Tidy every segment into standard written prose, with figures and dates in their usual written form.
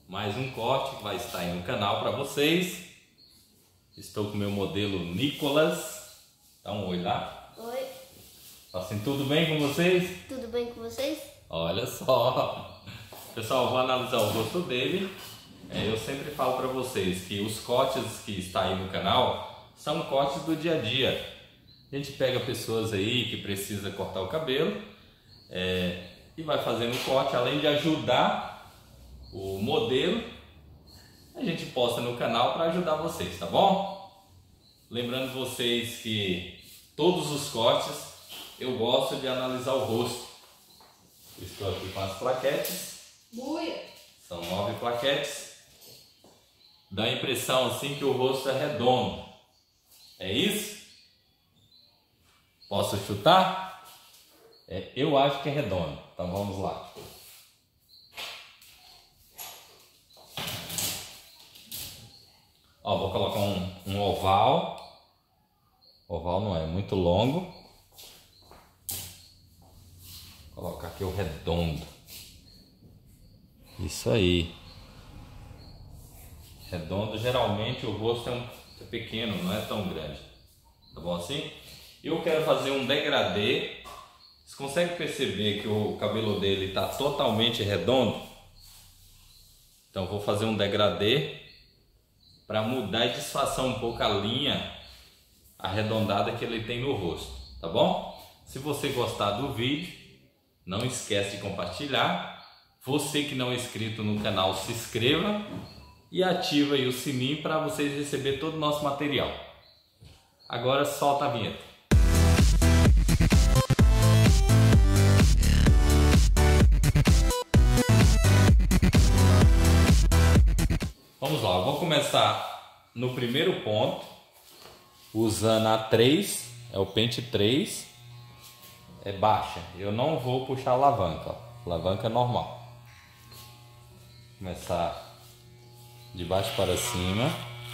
mais um corte que vai estar aí no canal para vocês. Estou com o meu modelo Nicolas. Dá um oi lá. Oi. Assim, tudo bem com vocês? Tudo bem com vocês? Olha só. Pessoal, vou analisar o rosto dele. Eu sempre falo para vocês que os cortes que está aí no canal são cortes do dia a dia. A gente pega pessoas aí que precisa cortar o cabelo e vai fazendo o corte, além de ajudar o modelo, a gente posta no canal para ajudar vocês, tá bom? Lembrando vocês que todos os cortes eu gosto de analisar o rosto. Estou aqui com as plaquetes. São 9 plaquetes. Dá a impressão assim que o rosto é redondo. É isso? Posso chutar? Eu acho que é redondo. Então vamos lá. Ó, vou colocar um oval. Oval não é muito longo. Vou colocar aqui o redondo. Isso aí. Redondo, geralmente o rosto é pequeno, não é tão grande. Tá bom assim? Eu quero fazer um degradê. Vocês conseguem perceber que o cabelo dele está totalmente redondo? Então vou fazer um degradê para mudar e disfarçar um pouco a linha arredondada que ele tem no rosto, tá bom? Se você gostar do vídeo, não esquece de compartilhar. Você que não é inscrito no canal, se inscreva e ativa aí o sininho para vocês receberem todo o nosso material. Agora solta a vinheta. Vamos lá, eu vou começar no primeiro ponto, usando a 3, é o pente 3, é baixa. Eu não vou puxar a alavanca, ó. Alavanca normal. Começar de baixo para cima.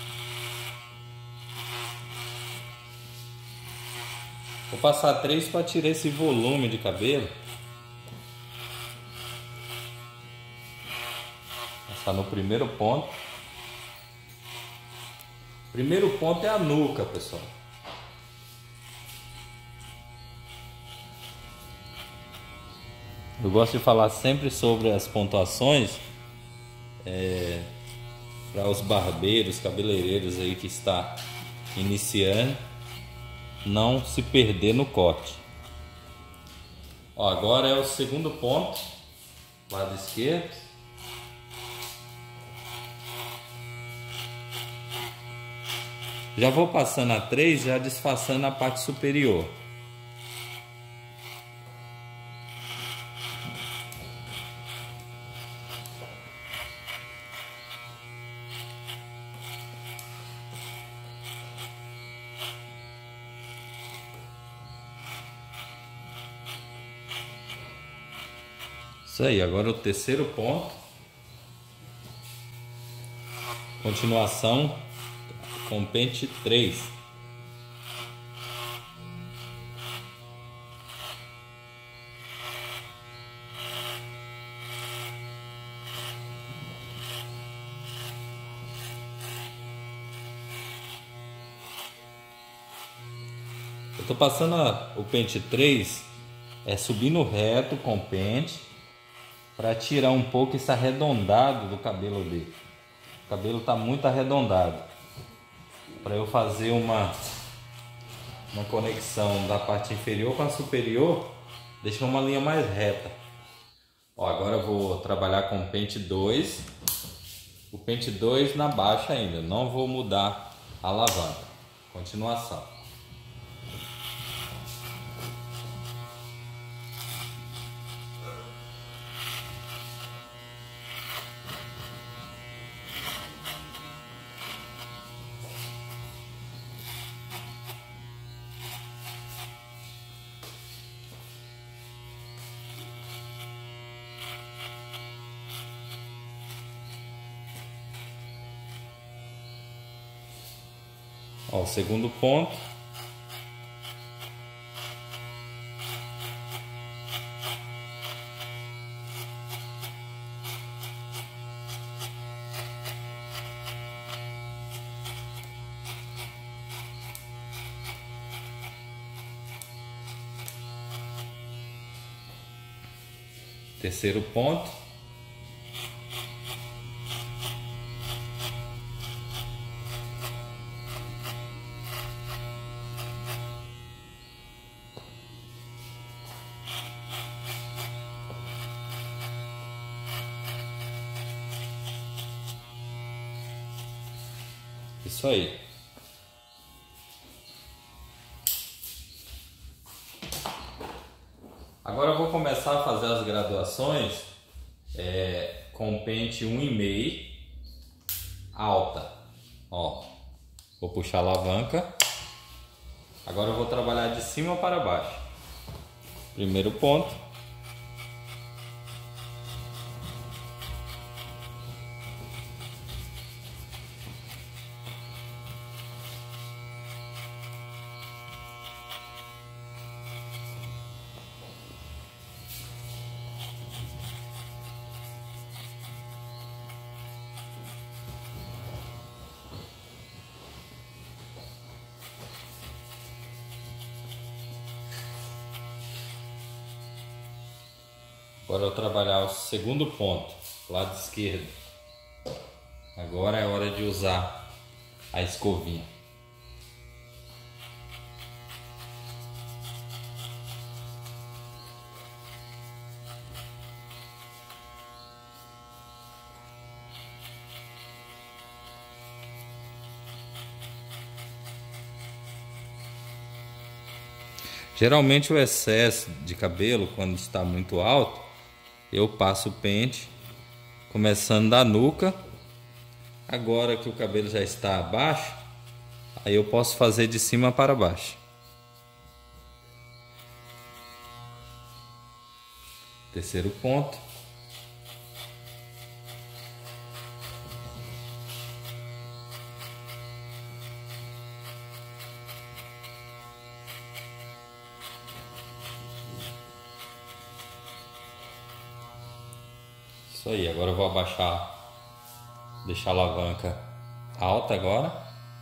Vou passar 3 para tirar esse volume de cabelo. Passar no primeiro ponto. Primeiro ponto é a nuca, pessoal. Eu gosto de falar sempre sobre as pontuações para os barbeiros, cabeleireiros aí que está iniciando, não se perder no corte. Ó, agora é o segundo ponto, lado esquerdo. Já vou passando a 3, já disfarçando a parte superior. Isso aí, agora o terceiro ponto. Continuação com pente 3. Eu tô passando o pente 3, subindo reto com o pente, para tirar um pouco esse arredondado do cabelo dele. O cabelo tá muito arredondado. Para eu fazer uma conexão da parte inferior com a superior, deixar uma linha mais reta. Ó, agora eu vou trabalhar com o pente 2. O pente 2 na baixa ainda, não vou mudar a alavanca. Continuação. Ó, o segundo ponto. Terceiro ponto. Isso aí. Agora eu vou começar a fazer as graduações com pente 1,5 alta. Ó, vou puxar a alavanca. Agora eu vou trabalhar de cima para baixo. Primeiro ponto. Agora eu vou trabalhar o segundo ponto, lado esquerdo. Agora é hora de usar a escovinha. Geralmente o excesso de cabelo, quando está muito alto, eu passo o pente começando da nuca. Agora que o cabelo já está abaixo, aí eu posso fazer de cima para baixo. Terceiro ponto. Isso aí, agora eu vou abaixar, deixar a alavanca alta agora.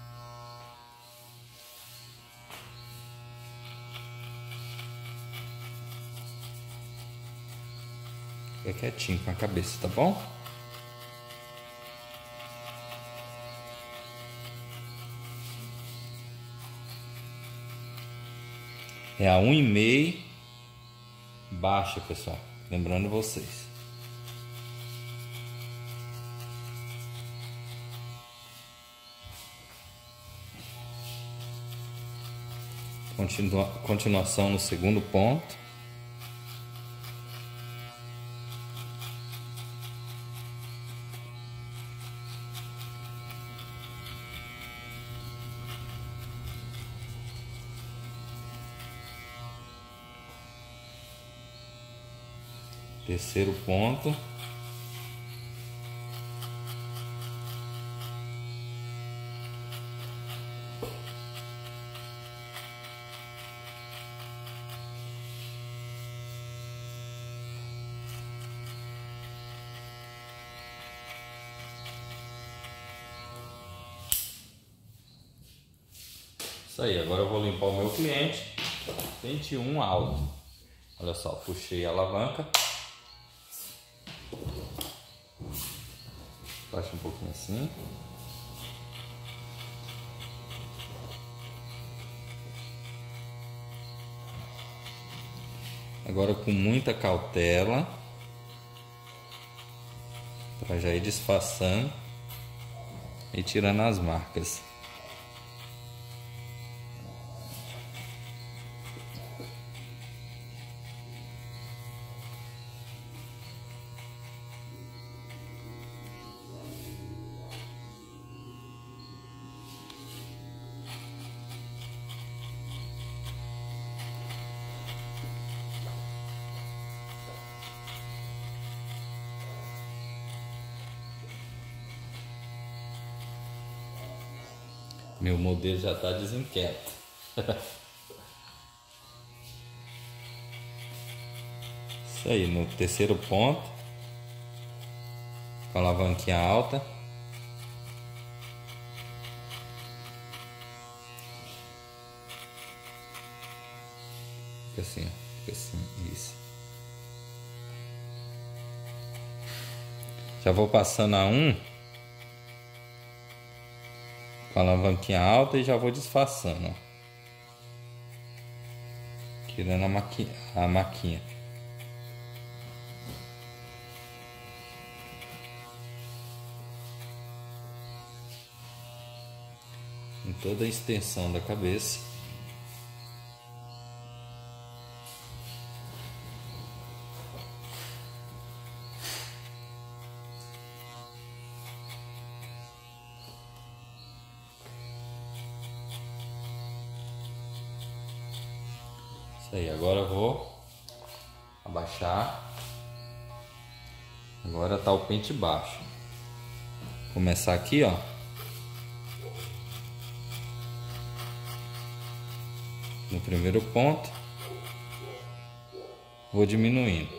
Fica quietinho com a cabeça, tá bom? É a 1,5 baixa, pessoal. Lembrando vocês. Continuação no segundo ponto. Terceiro ponto. Isso aí, agora eu vou limpar o meu cliente. Pente 1 alto. Olha só, puxei a alavanca. Baixa um pouquinho assim. Agora com muita cautela, para já ir disfarçando e tirando as marcas. Meu modelo já está desinquieto. Isso aí, no terceiro ponto, com a alavanquinha alta. Fica assim, ó, fica assim, isso. Já vou passando a 1 com a alavanquinha alta e já vou disfarçando, ó. Tirando a maquinha. Em toda a extensão da cabeça. Isso aí, agora eu vou abaixar. Agora tá o pente baixo. Começar aqui, ó. No primeiro ponto. Vou diminuindo.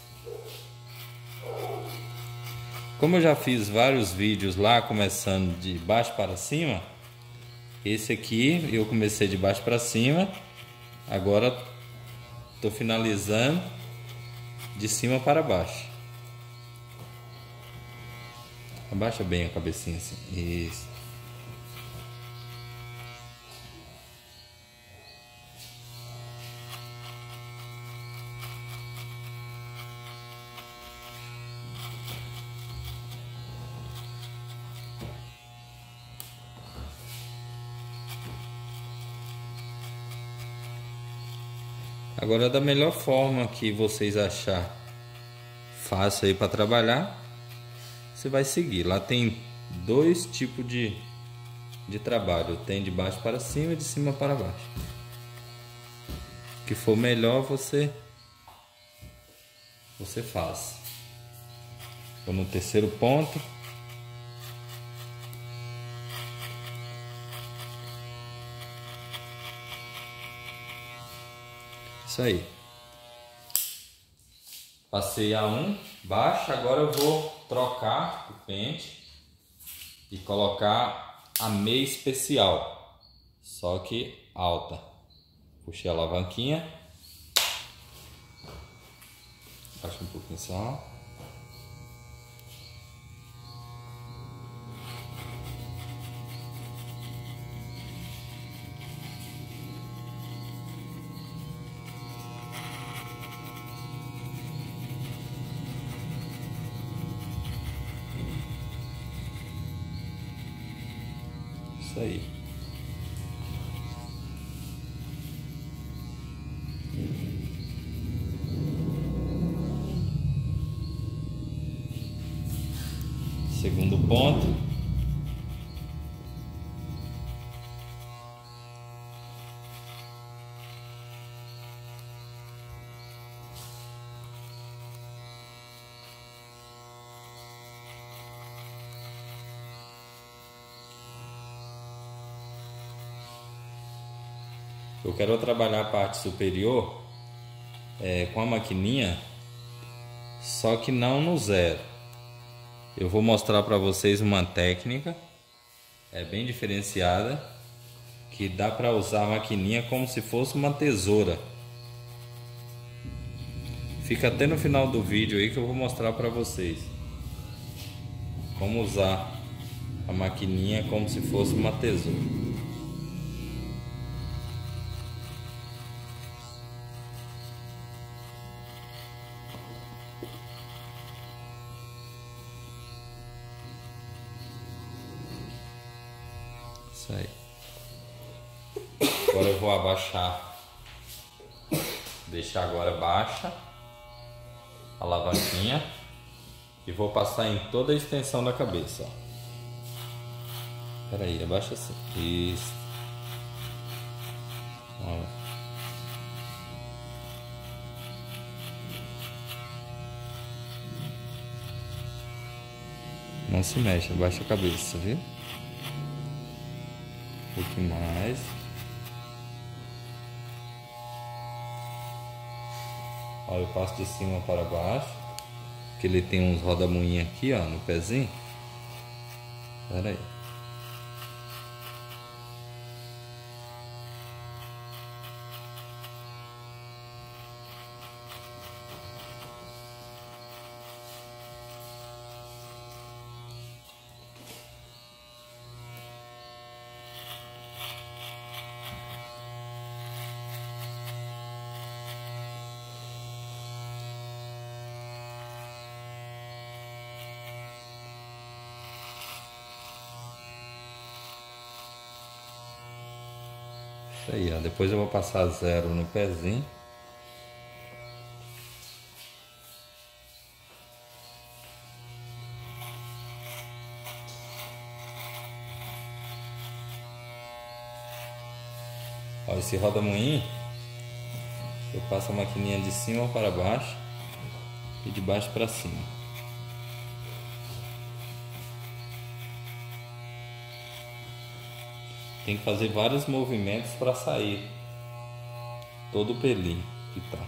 Como eu já fiz vários vídeos lá, começando de baixo para cima, esse aqui eu comecei de baixo para cima. Agora tô finalizando de cima para baixo. Abaixa bem a cabecinha assim. Isso. Agora, da melhor forma que vocês achar fácil aí para trabalhar, você vai seguir. Lá tem dois tipos de trabalho. Tem de baixo para cima e de cima para baixo. O que for melhor você faz. Vou no terceiro ponto. Isso aí. Passei a 1 baixo, agora eu vou trocar o pente e colocar a meia especial, só que alta. Puxei a alavanquinha. Baixa um pouquinho só. Isso aí. Segundo ponto. Eu quero trabalhar a parte superior com a maquininha, só que não no zero. Eu vou mostrar para vocês uma técnica bem diferenciada, que dá para usar a maquininha como se fosse uma tesoura. Fica até no final do vídeo aí que eu vou mostrar para vocês como usar a maquininha como se fosse uma tesoura. Isso aí. Agora eu vou abaixar, deixar agora baixa a alavanquinha e vou passar em toda a extensão da cabeça, ó. Espera aí, abaixa assim. Isso. Olha. Não se mexe, abaixa a cabeça, viu? Um pouquinho mais. Olha, eu passo de cima para baixo, que ele tem uns rodamuinhos aqui, ó, no pezinho. Espera aí. Isso aí, ó. Depois eu vou passar zero no pezinho. Ó, esse roda-moinho, eu passo a maquininha de cima para baixo e de baixo para cima. Tem que fazer vários movimentos para sair todo o pelinho que tá.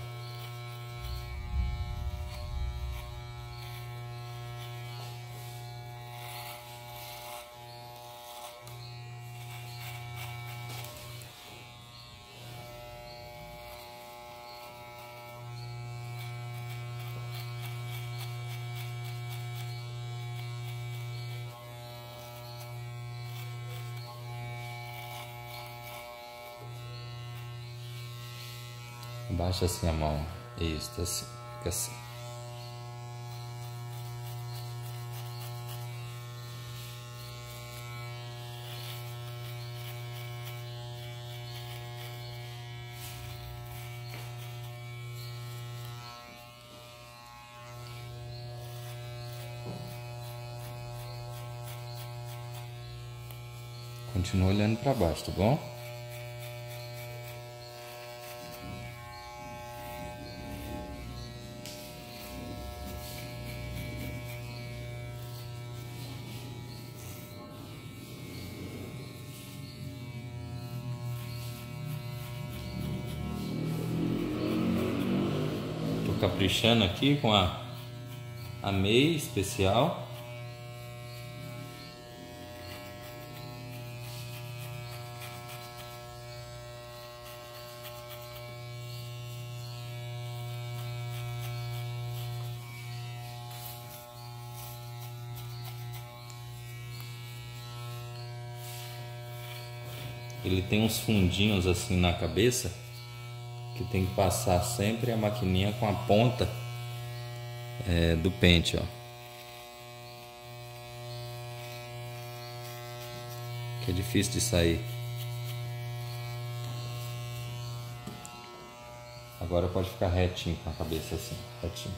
Abaixa assim a mão. Isso, assim. Fica assim. Continua olhando para baixo, tá bom? Tô caprichando aqui com a meia especial. Ele tem uns fundinhos assim na cabeça que tem que passar sempre a maquininha com a ponta do pente, ó. Que é difícil de sair. Agora pode ficar retinho com a cabeça assim, retinho.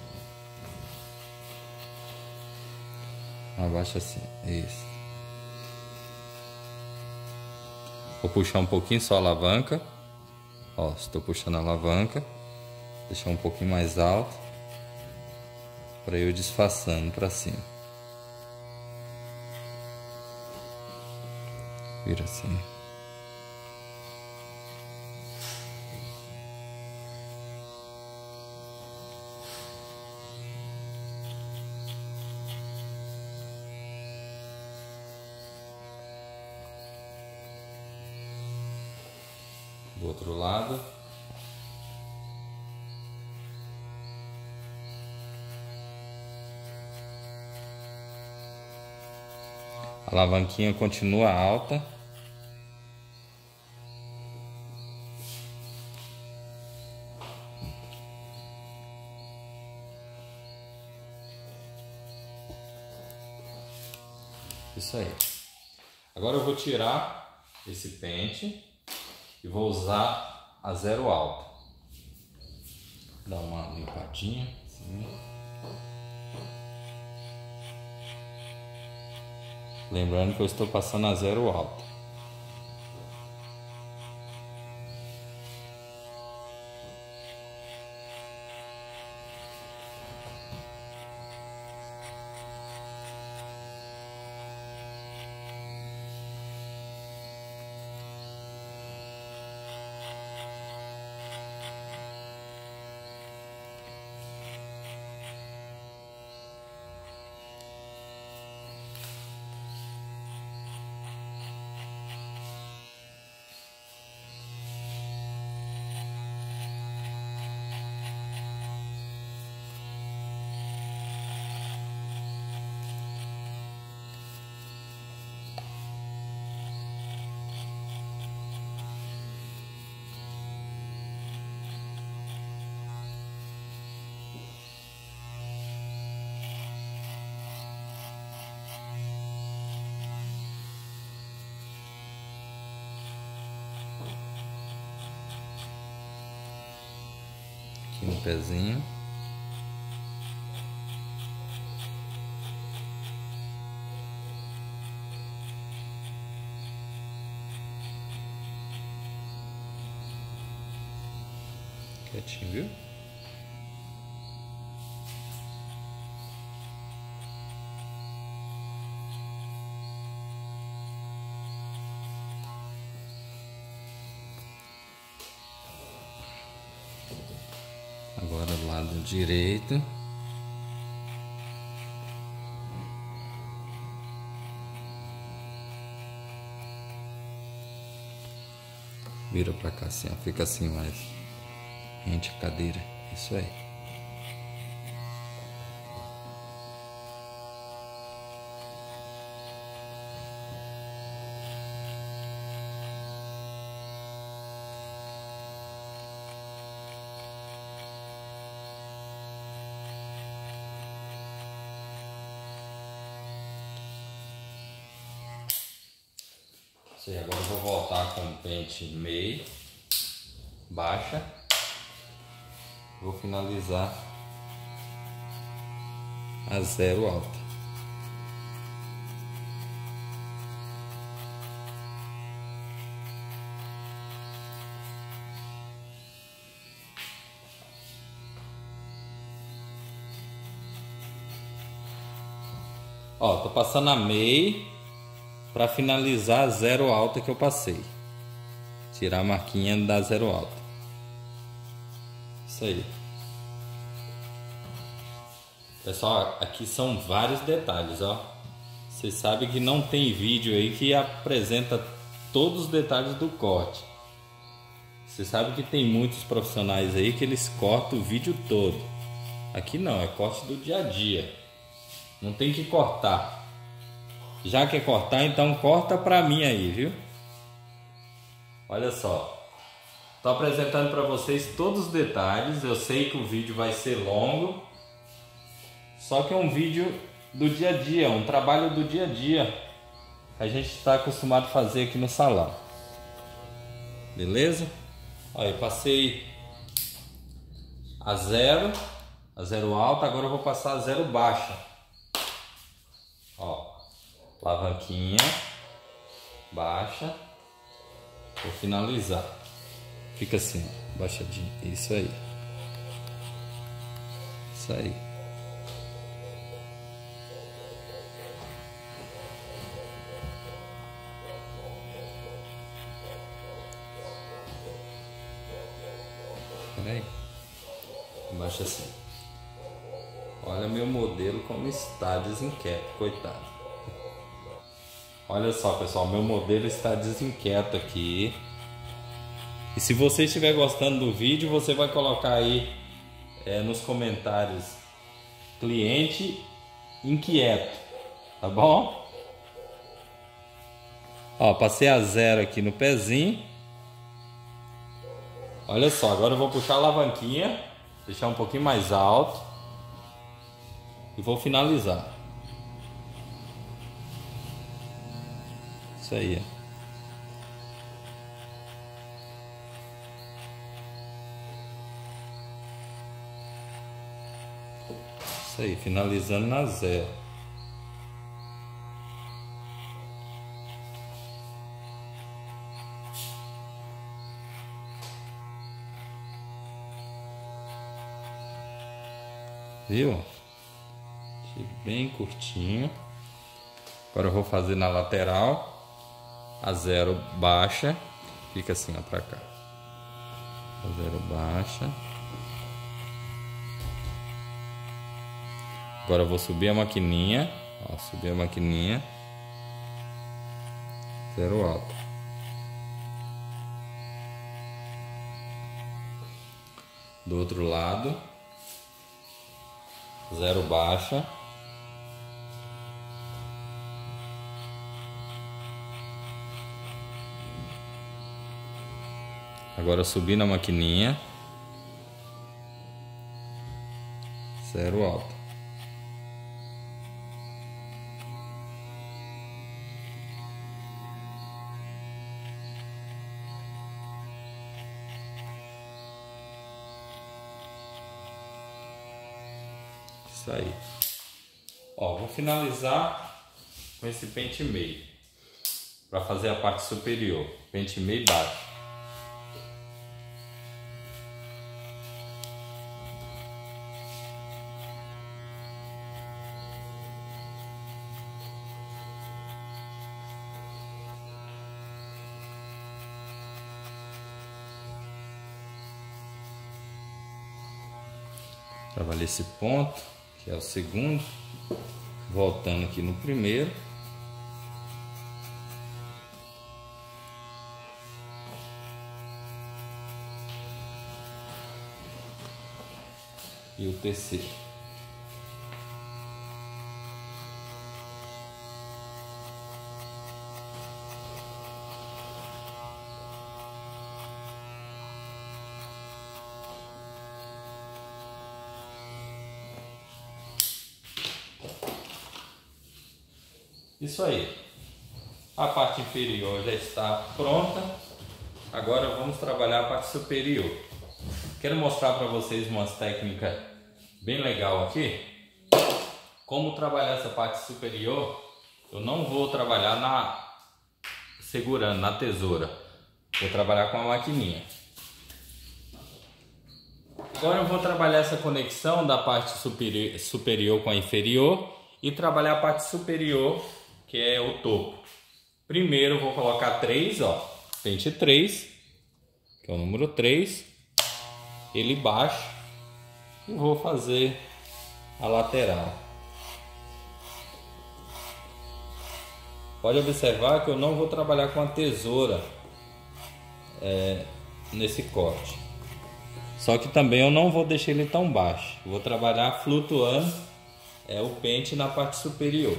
Abaixa assim, isso. Vou puxar um pouquinho só a alavanca. Ó, estou puxando a alavanca. Deixar um pouquinho mais alto para eu disfarçando para cima. Vira assim. Do outro lado. A alavanquinha continua alta. Isso aí. Agora eu vou tirar esse pente e vou usar a zero alta. Dá uma limpadinha assim. Lembrando que eu estou passando a zero alta. no pezinho. Quietinho, viu? Agora do lado direito. Vira pra cá assim, ó. Fica assim mais rente a cadeira. Isso aí. Agora eu vou voltar com o pente meio, baixa, vou finalizar a 0 alta. Ó, tô passando a meio para finalizar a 0 alta que eu passei. Tirar a marquinha da 0 alta. Isso aí. Pessoal, aqui são vários detalhes, ó. Vocês sabem que não tem vídeo aí que apresenta todos os detalhes do corte. Vocês sabem que tem muitos profissionais aí que eles cortam o vídeo todo. Aqui não, é corte do dia a dia. Não tem que cortar. Já quer cortar, então corta pra mim aí, viu? Olha só. Tô apresentando para vocês todos os detalhes. Eu sei que o vídeo vai ser longo. Só que é um vídeo do dia a dia, um trabalho do dia a dia que a gente está acostumado a fazer aqui no salão. Beleza? Olha, eu passei a 0 alta, agora eu vou passar a 0 baixa. Ó. Alavanquinha, baixa, vou finalizar, fica assim, ó, baixadinho, isso aí, isso aí. Peraí, baixa assim. Olha meu modelo como está desinquieto, coitado. Olha só, pessoal, meu modelo está desinquieto aqui. E se você estiver gostando do vídeo, você vai colocar aí nos comentários: cliente inquieto, tá bom? Ó, passei a 0 aqui no pezinho. Olha só, agora eu vou puxar a alavanquinha, deixar um pouquinho mais alto e vou finalizar. Isso aí. Isso aí, finalizando na 0. Viu? Achei bem curtinho. Agora eu vou fazer na lateral. A 0 baixa, fica assim, ó, pra cá. A 0 baixa. Agora eu vou subir a maquininha, ó, subir a maquininha. 0 alta. Do outro lado, 0 baixa. Agora subir na maquininha, 0 alta. Isso aí. Ó, vou finalizar com esse pente meio para fazer a parte superior, pente meio e baixo. Trabalhei esse ponto, que é o segundo, voltando aqui no primeiro. E o terceiro. Isso aí. A parte inferior já está pronta. Agora vamos trabalhar a parte superior. Quero mostrar para vocês umas técnicas bem legal aqui. Como trabalhar essa parte superior. Eu não vou trabalhar segurando na tesoura. Vou trabalhar com a maquininha. Agora eu vou trabalhar essa conexão da parte superior com a inferior e trabalhar a parte superior, que é o topo. Primeiro eu vou colocar 3, ó, pente 3, que é o número 3, ele baixo e vou fazer a lateral. Pode observar que eu não vou trabalhar com a tesoura nesse corte. Só que também eu não vou deixar ele tão baixo. Vou trabalhar flutuando o pente na parte superior.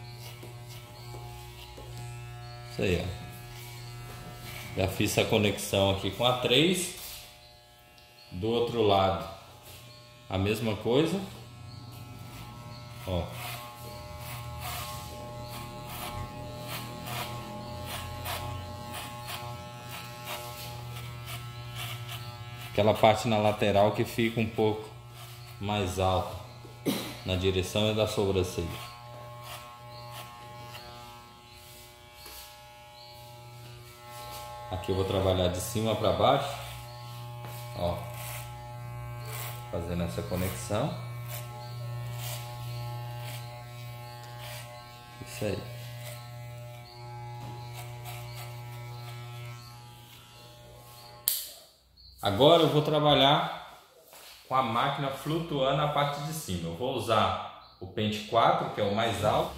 Isso aí, ó. Já fiz a conexão aqui com a 3. Do outro lado a mesma coisa. Ó. Aquela parte na lateral que fica um pouco mais alta na direção da sobrancelha. Aqui eu vou trabalhar de cima para baixo, ó, fazendo essa conexão. Isso aí. Agora eu vou trabalhar com a máquina flutuando a parte de cima. Eu vou usar o pente 4, que é o mais alto.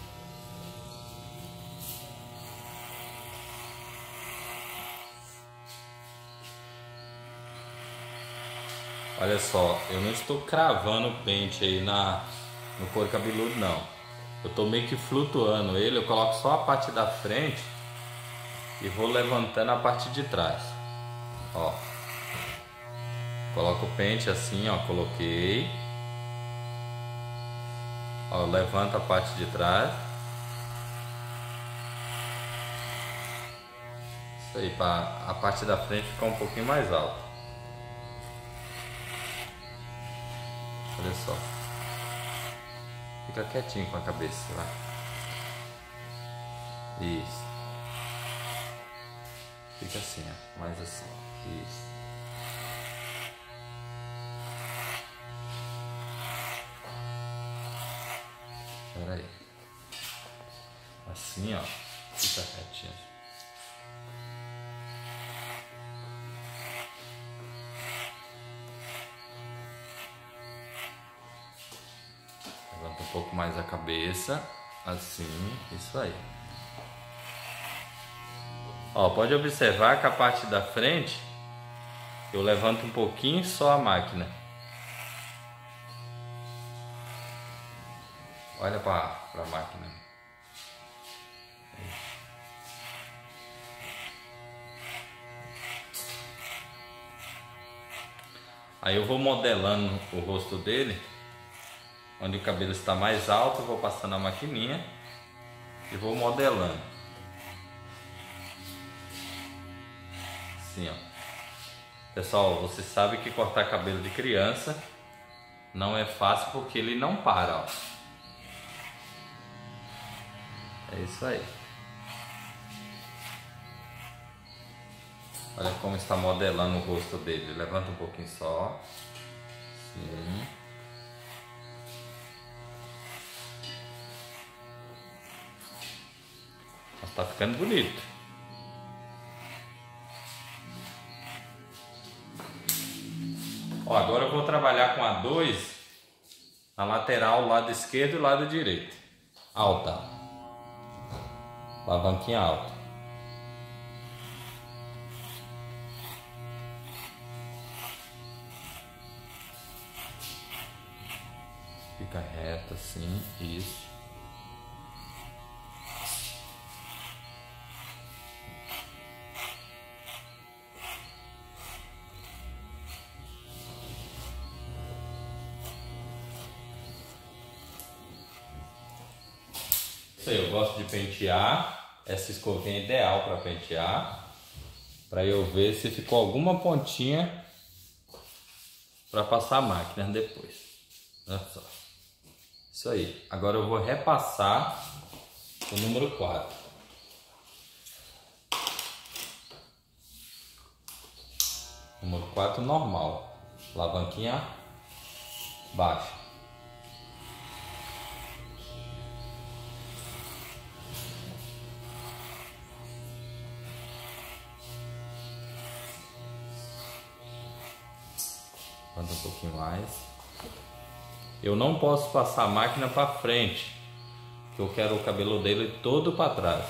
Olha só, eu não estou cravando o pente aí no couro cabeludo, não. Eu estou meio que flutuando ele, eu coloco só a parte da frente e vou levantando a parte de trás. Ó. Coloco o pente assim, ó, coloquei. Ó, levanto a parte de trás. Isso aí, para a parte da frente ficar um pouquinho mais alta. Olha só. Fica quietinho com a cabeça lá. Isso. Fica assim, ó. Mais assim. Isso. Espera aí. Assim, ó. Fica quietinho. Levanta um pouco mais a cabeça. Assim. Isso aí. Ó, pode observar que a parte da frente eu levanto um pouquinho só a máquina. Olha para a máquina. Aí eu vou modelando o rosto dele, onde o cabelo está mais alto, eu vou passando a maquininha e vou modelando. Assim, ó. Pessoal, você sabe que cortar cabelo de criança Não é fácil porque ele não para, ó. É isso aí. Olha como está modelando o rosto dele. Levanta um pouquinho só. Sim. Mas tá ficando bonito. Ó, agora eu vou trabalhar com a 2 na lateral, lado esquerdo e lado direito. Alta. Alavanquinha alta. Fica reta assim, isso. Isso aí, eu gosto de pentear. Essa escovinha é ideal para pentear. Para eu ver se ficou alguma pontinha para passar a máquina depois. Olha só. Isso aí. Agora eu vou repassar o número 4. Número 4 normal. Alavanquinha baixa. Levanta um pouquinho mais. Eu não posso passar a máquina para frente, porque eu quero o cabelo dele todo para trás.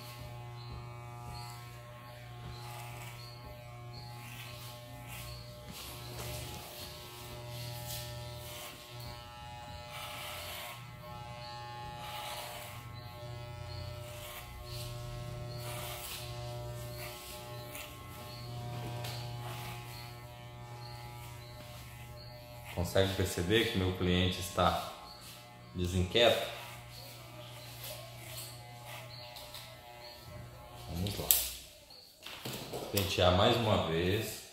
Consegue perceber que meu cliente está desinquieto? Vamos lá. Pentear mais uma vez.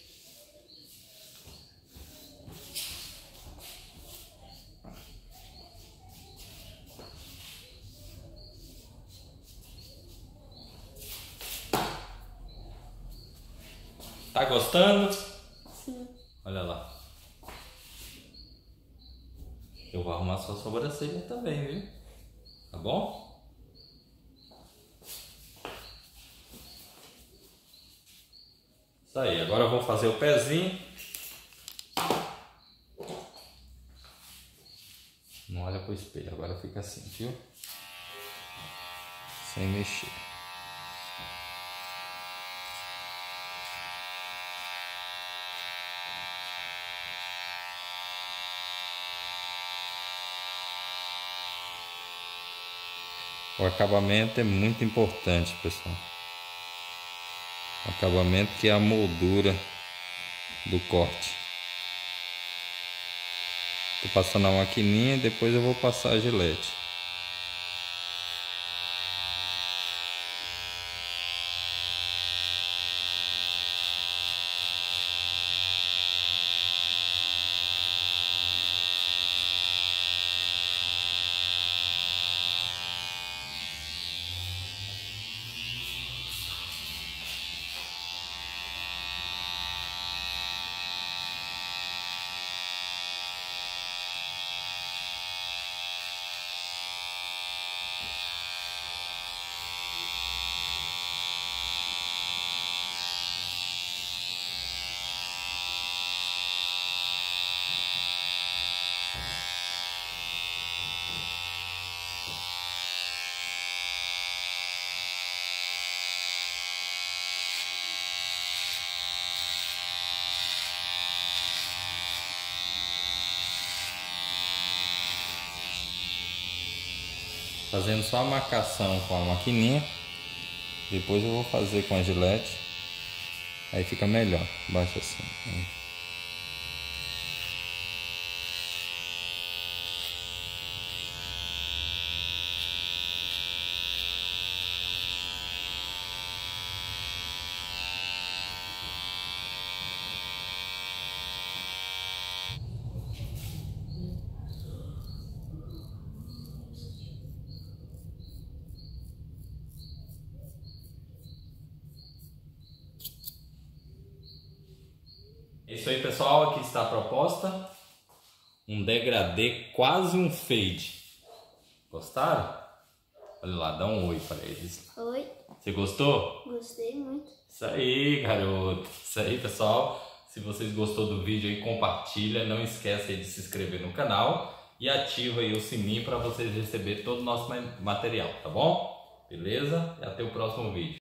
Tá gostando? Sim. Olha lá. Eu vou arrumar sua sobrancelha também, viu? Tá bom? Isso aí. Agora eu vou fazer o pezinho. Não olha pro espelho. Agora fica assim, viu? Sem mexer. O acabamento é muito importante, pessoal. O acabamento que é a moldura do corte. Tô passando a maquininha e depois eu vou passar a gilete. Fazendo só a marcação com a maquininha. Depois eu vou fazer com a gilete. Aí fica melhor. Baixa assim. isso aí, pessoal. Aqui está a proposta. Um degradê, quase um fade. Gostaram? Olha lá, dá um oi para eles. Oi. Você gostou? Gostei muito. Isso aí, garoto. Isso aí, pessoal. Se vocês gostou do vídeo aí, compartilha. Não esqueça aí de se inscrever no canal. E ativa aí o sininho para vocês receberem todo o nosso material, tá bom? Beleza? E até o próximo vídeo.